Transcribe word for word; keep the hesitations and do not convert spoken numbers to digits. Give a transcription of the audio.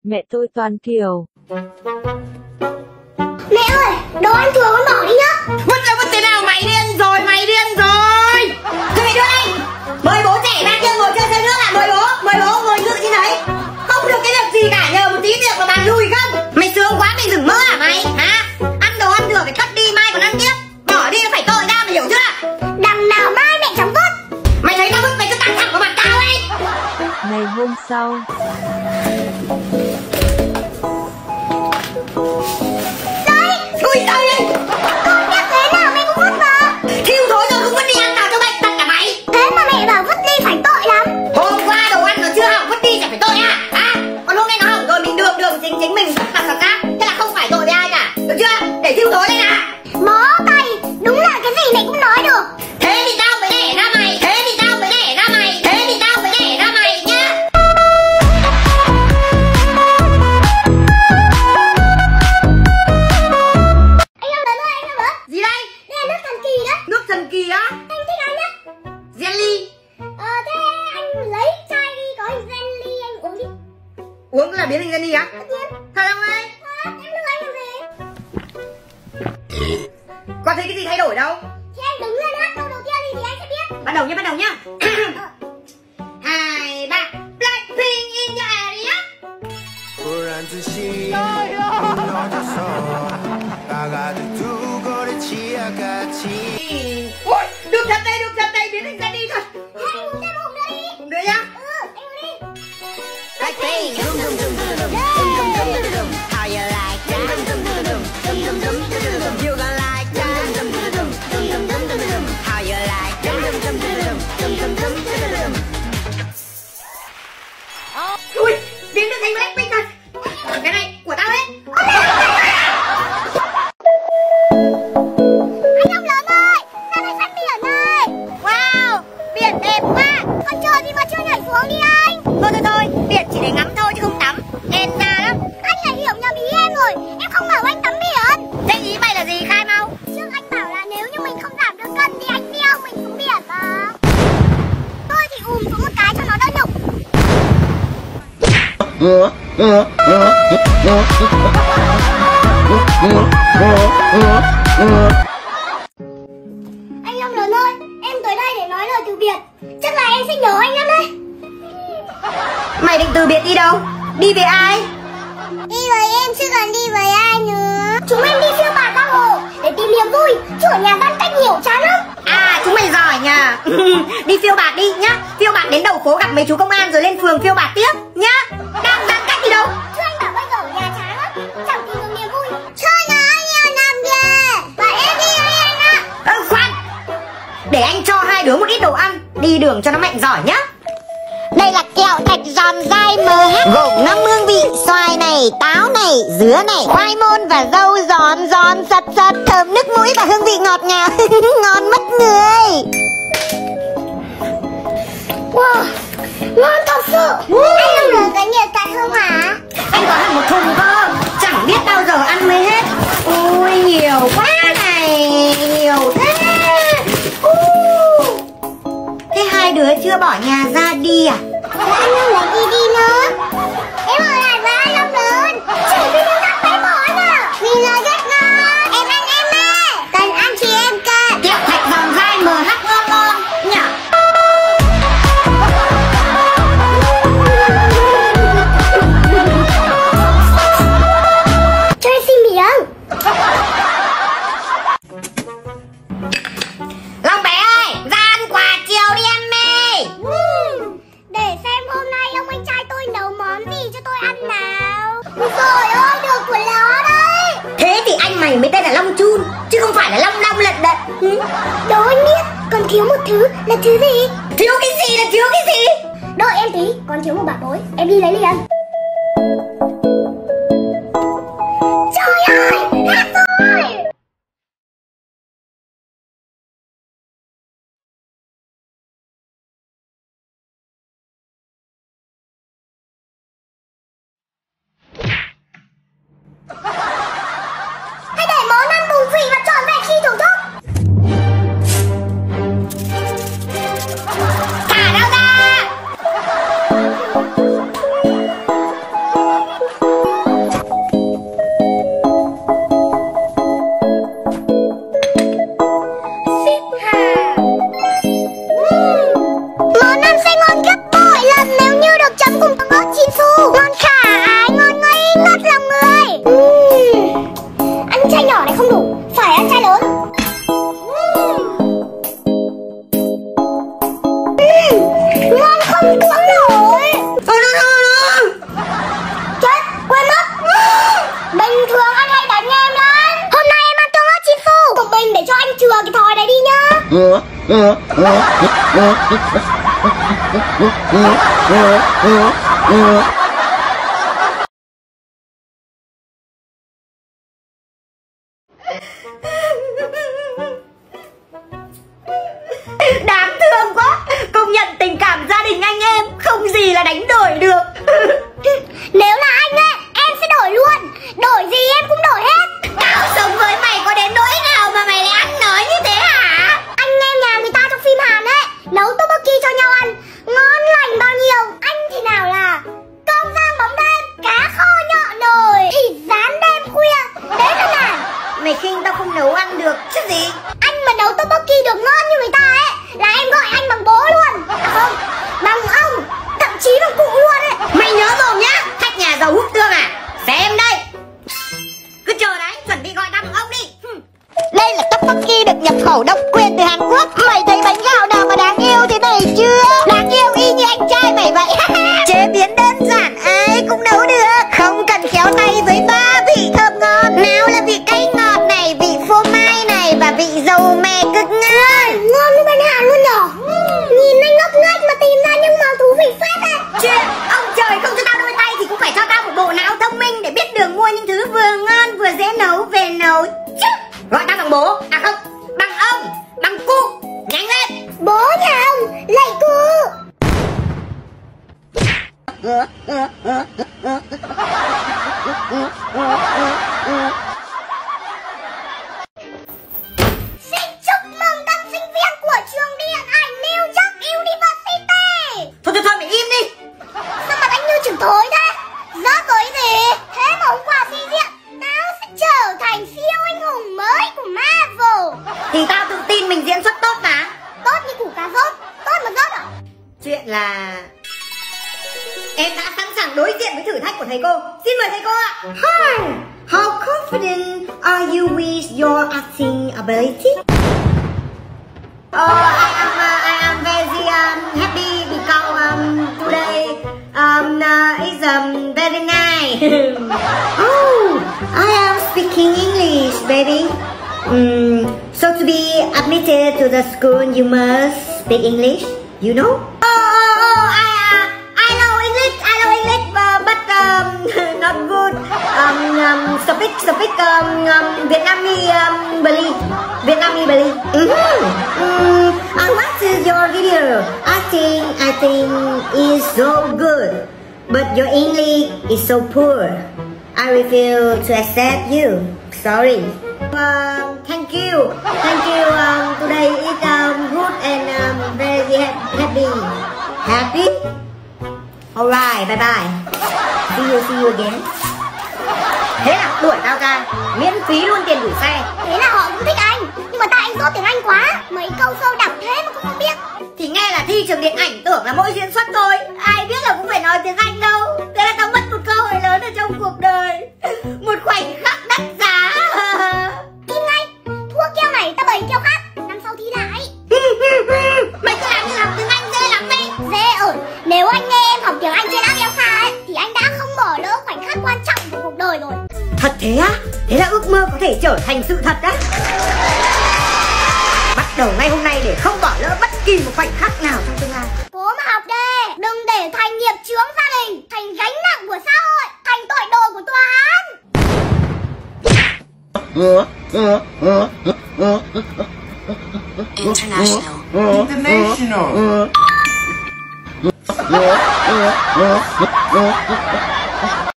Mẹ tôi toàn kiểu. Mẹ ơi, đồ ăn thừa con bỏ đi nhá. Vứt là vứt thế nào? Mày điên rồi, mày điên rồi. Thôi đưa anh. Mời bố trẻ ra kia ngồi chơi chơi nước ạ. Mời bố, mời bố ngồi dự như đấy. Không được cái việc gì cả, nhờ một tí việc mà bàn lùi không. Mày sướng quá, mày đừng mơ hả mày? Hả? Ăn đồ ăn thừa phải cất đi, mai còn ăn tiếp. Bỏ đi nó phải tội ra, mày hiểu chưa? Đằng nào mai mẹ chẳng vứt. Mày thấy tao vứt mày cứ tăng thẳng vào mặt tao ấy. Ngày hôm sau. Ui trời ơi! Con biết thế nào mẹ cũng vứt mà. Thiêu thối rồi cũng vứt đi, ăn nào cho bệnh tật cả mày. Thế mà mẹ bảo vứt đi phải tội lắm. Hôm qua đồ ăn nó chưa hỏng vứt đi chẳng phải tội à? À, còn hôm nay nó hỏng rồi mình đường đường chính chính mình đặt sẵn khác. Thế là không phải tội với ai cả. Được chưa? Để thiêu thối lên à? Bó tay, đúng là cái gì mẹ cũng nói được. Thế thì tao mới đẻ ra mày. Thế thì tao mới đẻ ra mày. Thế thì tao mới đẻ ra mày nhá. Gì đây? Đây là nước thần kỳ đấy. Nước thần kỳ á? Anh thích ăn nhá. Jelly. Ờ thế anh lấy chai đi có hình jelly anh uống đi. Uống là biến thành jelly á? Tất nhiên. Thật không ơi? À, em đưa anh làm gì? Có thấy cái gì thay đổi đâu? Thì anh đứng lên hát câu đầu tiên đi thì anh sẽ biết. Bắt đầu nhá, bắt đầu nhá. Hai, ba. Blackpink in your area. Ôi, được thật đây, được thật đây, biến thành jelly thật. Thế anh uống thêm uống nữa đi. Cùng đưa nhá. Ừ, anh uống đi. Blackpink. How you like that? You gonna like that? How you like that? Ui, biến được thành Blackpink thật. Cái này của tao đấy. Anh ông lớn ơi, ra đây săn biển này. Wow, biển đẹp quá. Còn chờ gì mà chưa nhảy xuống đi anh. Thôi thôi thôi, biển chỉ để ngắm thôi chứ không tắm. Đen ra lắm. Anh lại hiểu nhầm ý em rồi. Em không bảo anh tắm biển. Thế ý mày là gì, khai mau? Trước anh bảo là nếu như mình không giảm được cân thì anh đeo mình xuống biển mà. Tôi thì ùm xuống một cái cho nó đỡ nhục. Anh Long lớn ơi, em tới đây để nói lời từ biệt. Chắc là em sẽ nhớ anh lắm đấy. Mày định từ biệt đi đâu? Đi với ai? Đi với em chứ còn đi với ai nữa. Chúng em đi phiêu bạt bác Hồ để tìm niềm vui, chứ ở nhà giãn cách nhiều chán lắm. À, chúng mày giỏi nha. Đi phiêu bạt đi nhá. Phiêu bạt đến đầu phố gặp mấy chú công an rồi lên phường phiêu bạt tiếp nhá. Đang giãn cách đi đâu? Chứ anh bảo bây giờ ở nhà chán lắm, chẳng tìm được niềm vui. Chơi nói nhiều năm kìa. Và em đi với anh ạ. Ơ khoan, để anh cho hai đứa một ít đồ ăn, đi đường cho nó mạnh giỏi nhá. Đây là kẹo thạch giòn dai em hát gồm năm hương vị: xoài này, táo này, dứa này, khoai môn và dâu giòn giòn sật sật, thơm nước mũi và hương vị ngọt ngào. Ngon mất người. Wow, ngon thật sự. Anh Long lớn có nhiều thật không hả? Anh có hẳn một thùng cơ, chẳng biết bao giờ ăn mới hết. Ui, nhiều quá này, nhiều thế. Uh. Thế hai đứa chưa bỏ nhà ra đi à? Anh Long lại đi đi nữa. Em ở lại với anh Long lớn. Chỉ vì nó đặt phải bỏ à. Vì nó rất ngon. Em ăn em ơi. Cần ăn thì em cần. Kẹo thạch giòn dai em hát ngon ngon nhỉ? Cho em xin miếng. Long bé ơi, ra ăn quà chiều đi em mê. Uhm, để xem hôm nay ông anh trai tôi nấu món gì cho tôi ăn nào. Trời ơi, được của nó đấy. Thế thì anh mày mới tên là Long Chun, chứ không phải là Long Long lật đật. Ừ. Đố anh biết, còn thiếu một thứ là thứ gì? Thiếu cái gì là thiếu cái gì? Đợi em tí, còn thiếu một bảo bối. Em đi lấy liền. Trời ơi, hát rồi. Hãy để món ăn bùn vị và trọn vẹn khi thưởng thức. Thả đâu ra. Đáng thương quá. Công nhận tình cảm gia đình anh em không gì là đánh đổi được. Nếu là anh ấy, em sẽ đổi luôn. Đổi gì em cũng đổi hết. Tao sống với mày có đến nỗi nào mà mày lại ăn nói như thế hả? Anh em nhà người ta trong phim Hàn ấy nấu tteokbokki cho nhau ăn, ngon lành bao nhiêu. Anh thì nào là cơm rang bóng đêm, cá kho nhọ nồi, thịt rán đêm khuya. Đấy là nào. Mày khinh tao không nấu ăn được chứ gì. Anh mà nấu tteokbokki được ngon như người ta ấy là em gọi anh bằng bố luôn. À không, bằng ông, thậm chí bằng cụ luôn ấy. Mày nhớ rồi nhá. Khách nhà giàu hút tương à? Xem đây. Cứ chờ đấy, chuẩn bị gọi tao bằng ông đi. Đây là tteokbokki được nhập khẩu độc quyền từ Hàn Quốc. Mày thấy bánh gạo nào mà đáng yêu thế này chưa? Đáng yêu y như anh trai mày vậy. Chế biến đơn giản ai cũng nấu được, không cần khéo tay với ba vị thơm ngon. Nào là vị cay ngọt này, vị phô mai này và vị dầu mè cực ngon. Ngon như bên Hàn luôn nhở. Nhìn anh ngốc nghếch mà tìm ra những món thú vị phết ấy. Chuyện ông trời không cho tao đôi tay thì cũng phải cho tao một bộ não thông minh để biết đường mua những thứ vừa ngon vừa dễ nấu về nấu chứ. Gọi tao bằng bố, à không, bằng ông, bằng cụ, nhanh lên. Bố nhà ông, lạy cụ. Xin chúc mừng tân sinh viên của trường điện ảnh New York University. Thôi thôi thôi mày im đi. Sao mặt anh như chửi thối thế? Rớt rồi gì? Thế mà hôm qua thi diễn tao sẽ trở thành siêu anh hùng mới của Marvel. Thì tao tự tin mình diễn xuất tốt mà. Tốt như củ cà rốt. Tốt mà rớt à? Chuyện là em đã sẵn sàng đối diện với thử thách của thầy cô. Xin mời thầy cô ạ. Hi, how confident are you with your acting ability? Oh, I am, uh, I am very um, happy because um, today um, uh, is um, very nice. Oh, I am speaking English, baby. Mm, so to be admitted to the school, you must speak English. You know? Oh, oh, oh I, uh, I know English. I know English, uh, but um, not good. Um, um, speak, speak um, um, Vietnamese um, believe. Vietnamese believe. Mm-hmm. Mm, I watched your video. I think, I think is so good, but your English is so poor. I refuse to accept you. Sorry. Um, thank you, thank you. Um, today is um, good and um, very happy. Happy? Alright, bye bye. See you, see you again. Thế là đuổi tao ra, miễn phí luôn tiền gửi xe. Thế là họ cũng thích anh. Nhưng mà tại anh dốt tiếng Anh quá. Mấy câu sâu đẳng thế mà cũng không biết. Thì nghe là thi trường điện ảnh tưởng là mỗi diễn xuất thôi. Ai biết là cũng phải nói tiếng Anh đâu. Thế là tao mất một cơ hội lớn ở trong cuộc đời. Một khoảnh khắc đắt giá. Im ngay, thua keo này ta bày keo khác. Năm sau thi lại. Mày cứ làm như học tiếng Anh dễ lắm đấy. Dễ ổn. Nếu anh nghe em học tiếng Anh trên app Elsa ấy thì anh đã không bỏ lỡ khoảnh khắc quan trọng của cuộc đời rồi. Thật thế á? Thế là ước mơ có thể trở thành sự thật á. Bắt đầu ngay hôm nay để không bỏ lỡ bất kỳ một khoảnh khắc nào trong tương lai. Cố mà học đi. Đừng để thành nghiệp chướng gia đình, thành gánh nặng của xã hội, thành tội đồ của tòa án. International.